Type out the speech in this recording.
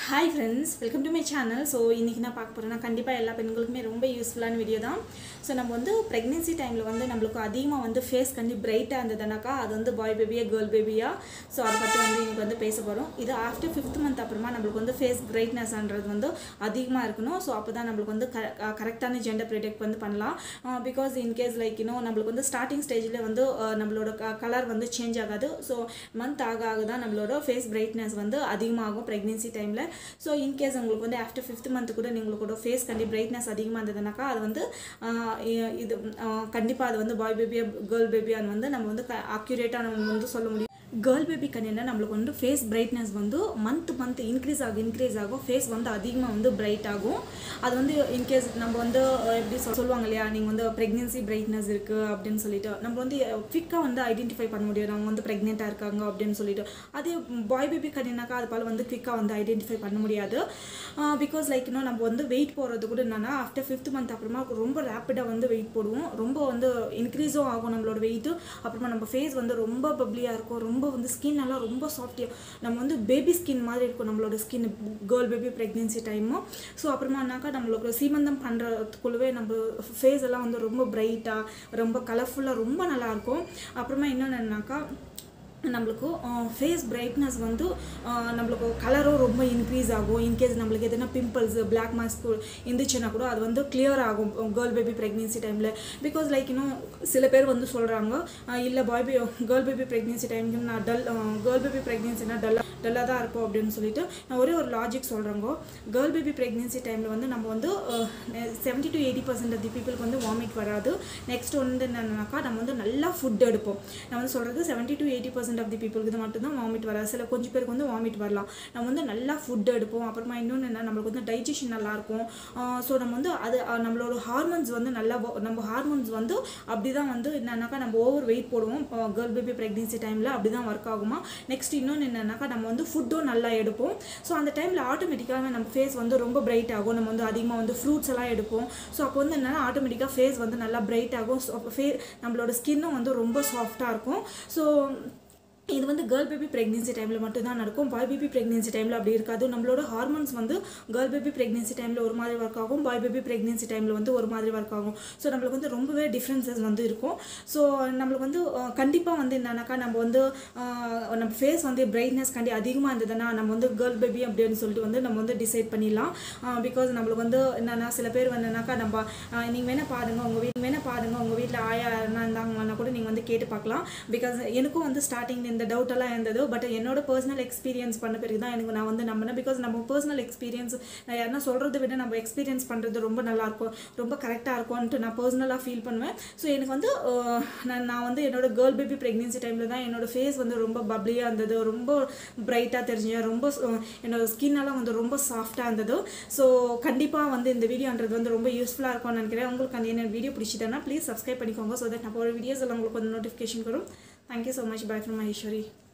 Hi friends, welcome to my channel. So இன்னைக்கு நான் பார்க்க போறேன்னா கண்டிப்பா எல்லா பெண்களுக்குமே ரொம்ப யூஸ்ஃபுல்லான வீடியோ தான். சோ நம்ம வந்து pregnancy டைம்ல வந்து நமக்கு அதிகமா வந்து ஃபேஸ் கண்டி பிரைட்டா இருந்ததனாக்கா அது வந்து பாய் பேபியா கேர்ள் பேபியா சோ அத பத்தி வந்து இன்னைக்கு வந்து பேச போறோம். இது ஆஃப்டர் 5th month அப்புறமா நமக்கு வந்து ஃபேஸ் பிரைட்னஸ் ஆன்றது வந்து அதிகமா இருக்கணும். சோ அப்பதான் நமக்கு வந்து கரெக்ட்டான ஜெண்டர் ப்ரெடிக்ட் வந்து பண்ணலாம். because in case like நமக்கு வந்து ஸ்டார்டிங் ஸ்டேஜ்ல வந்து நம்மளோட கலர் வந்து சேஞ்ச் ஆகாது. சோ மந்த் ஆக தான் நம்மளோட ஃபேஸ் பிரைட்னஸ் வந்து அதிகமாகும் pregnancy டைம்ல. So in case உங்களுக்கு வந்து after 5th month கூட நீங்களோட ஃபேஸ் கண்டி பிரைட்னஸ் அதிகமா இருந்ததனாக்கா அது வந்து இது கண்டிப்பா அது வந்து பாய் பேபியா கேர்ள் பேபியான்னு வந்து நம்ம வந்து அக்யூரேட்டா நம்ம வந்து சொல்ல முடியும். கேர்ள் பேபி கண்ணினா நமக்கு வந்து ஃபேஸ் பிரைட்னஸ் வந்து மந்த் இன்க்ரீஸ் ஆகும் ஃபேஸ் வந்து அதிகமாக வந்து பிரைட் ஆகும். அது வந்து இன்கேஸ் நம்ம வந்து எப்படி சொல்லுவாங்க இல்லையா, நீங்கள் வந்து ப்ரெக்னென்சி பிரைட்னஸ் இருக்குது அப்படின்னு சொல்லிட்டு நம்ம வந்து குவிக்காக வந்து ஐடென்டிஃபை பண்ண முடியும் நம்ம வந்து ப்ரெக்னெண்ட்டாக இருக்காங்க அப்படின்னு சொல்லிட்டு. அதே பாய் பேபி கண்ணினாக்கா அது போல் வந்து குவிக்காக வந்து ஐடென்டிஃபை பண்ண முடியாது. பிகாஸ் லைக் நம்ம வந்து வெயிட் போடுறது கூட என்னன்னா ஆஃப்டர் 5th month அப்புறமா ரொம்ப ரேப்பிடாக வந்து வெயிட் போடுவோம். ரொம்ப வந்து இன்க்ரீஸும் ஆகும் நம்மளோட வெயிட்டு. அப்புறமா நம்ம ஃபேஸ் வந்து ரொம்ப பப்ளியாக இருக்கும். ரொம்ப வந்து ஸ்கின் எல்லாம் ரொம்ப சாஃப்டியாக நம்ம வந்து பேபி ஸ்கின் மாதிரி இருக்கும் நம்மளோட ஸ்கின் கேர்ள் பேபி ப்ரெக்னென்சி டைமும். ஸோ அப்புறமானாக்கா நம்மளுக்கு சீமந்தம் பண்ணுறதுக்குள்ளவே நம்ம ஃபேஸ் எல்லாம் வந்து ரொம்ப பிரைட்டாக ரொம்ப கலர்ஃபுல்லாக ரொம்ப நல்லாயிருக்கும். அப்புறமா என்னென்னாக்கா நம்மளுக்கு ஃபேஸ் பிரைட்னஸ் வந்து நம்மளுக்கு கலரும் ரொம்ப இன்க்ரீஸ் ஆகும். இன்கேஸ் நம்மளுக்கு எதுனா பிம்பிள்ஸ் பிளாக் மார்க்ஸ் இருந்துச்சுன்னா கூட அது வந்து கிளியர் ஆகும் கேர்ள் பேபி ப்ரெக்னென்சி டைமில். பிகாஸ் லைக் சில பேர் வந்து சொல்கிறாங்க இல்லை கேர்ள் பேபி ப்ரெக்னென்சி டைமுக்கு நான் கேர்ள் பேபி ப்ரெக்னென்சினா டல்லாக தான் இருப்போம் அப்படின்னு சொல்லிட்டு நான் ஒரே ஒரு லாஜிக் சொல்கிறாங்க. கேர்ள் பேபி ப்ரெக்னென்சி டைமில் வந்து நம்ம வந்து 70 to 80% ஆஃப் தி பீப்புளுக்கு வந்து வாமிட் வராது. நெக்ஸ்ட் வந்து என்னன்னாக்கா நம்ம வந்து நல்லா ஃபுட் எடுப்போம். நான் வந்து சொல்கிறது 70 to 80% ஆஃப் தி பீப்புளுக்கு இது மட்டும் தான் வாமிட் வராது. சில கொஞ்சம் பேருக்கு வந்து வாமிட் வரலாம். நம்ம வந்து நல்லா ஃபுட் எடுப்போம். அப்புறமா இன்னொன்று என்ன, நம்மளுக்கு வந்து டைஜஷன் நல்லாயிருக்கும். ஸோ நம்ம வந்து அது நம்மளோட ஹார்மோன்ஸ் வந்து நல்லா நம்ம ஹார்மோன்ஸ் வந்து அப்படி தான் வந்து என்னன்னாக்கா நம்ம ஓவர் வெயிட் போடுவோம் கேர்ள் பேபி ப்ரெக்னென்சி டைமில் அப்படி தான் ஒர்க் ஆகுமா. நெக்ஸ்ட் இன்னொன்று என்னன்னாக்கா நம்ம வந்து ஃபுட்டும் நல்லா எடுப்போம். ஸோ அந்த டைமில் ஆட்டோமேட்டிக்காக நம்ம ஃபேஸ் வந்து ரொம்ப பிரைட் ஆகும். நம்ம வந்து அதிகமாக வந்து ஃப்ரூட்ஸ் எல்லாம் எடுப்போம். ஸோ அப்போ வந்து என்னென்னா ஆட்டோமேட்டிக்காக ஃபேஸ் வந்து நல்லா பிரைட் ஆகும். ஸோ அப்போ நம்மளோட ஸ்கின்னும் வந்து ரொம்ப சாஃப்டாக இருக்கும். ஸோ இது வந்து கேர்ள் பேபி ப்ரெக்னென்சி டைமில் மட்டும்தான் நடக்கும். பாய் பேபி ப்ரெக்னென்சி டைமில் அப்படி இருக்காது. நம்மளோட ஹார்மோன்ஸ் வந்து கேர்ள் பேபி ப்ரெக்னென்சி டைமில் ஒரு மாதிரி ஒர்க் ஆகும், பாய் பேபி ப்ரெக்னென்சி டைமில் வந்து ஒரு மாதிரி ஒர்க் ஆகும். ஸோ நம்மளுக்கு வந்து ரொம்பவே டிஃப்ரென்சஸ் வந்து இருக்கும். ஸோ நம்மளுக்கு வந்து கண்டிப்பாக வந்து என்னன்னாக்கா நம்ம வந்து நம்ம ஃபேஸ் வந்து பிரைட்னஸ் கண்டி அதிகமாக இருந்ததுன்னா நம்ம வந்து கேர்ள் பேபி அப்படின்னு சொல்லிட்டு வந்து நம்ம வந்து டிசைட் பண்ணிடலாம். பிகாஸ் நம்மளுக்கு வந்து என்னென்னா சில பேர் வந்துனாக்கா நம்ம நீங்கள் வேணால் பாருங்கள் உங்கள் வீட்டில் ஆயா யாருன்னா இருந்தாங்கன்னா கூட நீங்கள் வந்து கேட்டு பார்க்கலாம். பிகாஸ் எனக்கும் வந்து ஸ்டார்டிங் இந்த டவுட் எல்லாம் இருந்தது. பட் என்னோட பர்சனல் எக்ஸ்பீரியன்ஸ் பண்ண பிறகு தான் எனக்கு நான் வந்து நம்பினேன். பிகாஸ் நம்ம பர்சனல் எக்ஸ்பீரியன்ஸ் நான் யாருன்னா சொல்கிறத விட நம்ம எக்ஸ்பீரியன்ஸ் பண்ணுறது ரொம்ப நல்லாயிருக்கும், ரொம்ப கரெக்டாக இருக்கும்ன்ட்டு நான் பர்சனலாக ஃபீல் பண்ணுவேன். ஸோ எனக்கு வந்து நான் வந்து என்னோட கேர்ள் பேபி ப்ரெக்னென்சி டைமில் தான் என்னோடய ஃபேஸ் வந்து ரொம்ப பப்ளியாக இருந்தது, ரொம்ப பிரைட்டாக தெரிஞ்சேன், ரொம்ப என்னோடய ஸ்கின்னெல்லாம் வந்து ரொம்ப சாஃப்டாக இருந்தது. ஸோ கண்டிப்பாக வந்து இந்த வீடியோன்றது வந்து ரொம்ப யூஸ்ஃபுல்லாக இருக்கும்னு நினைக்கிறேன். உங்களுக்கு அந்த என்ன வீடியோ பிடிச்சிட்டேன்னா ப்ளீஸ் சப்ஸ்கிரைப் பண்ணிக்கோங்க. ஸோ தட் நான் போகிற வீடியோஸ் எல்லாம் உங்களுக்கு வந்து நோட்டிஃபிகேஷன் வரும். Thank you so much. Bye from Maheshwari.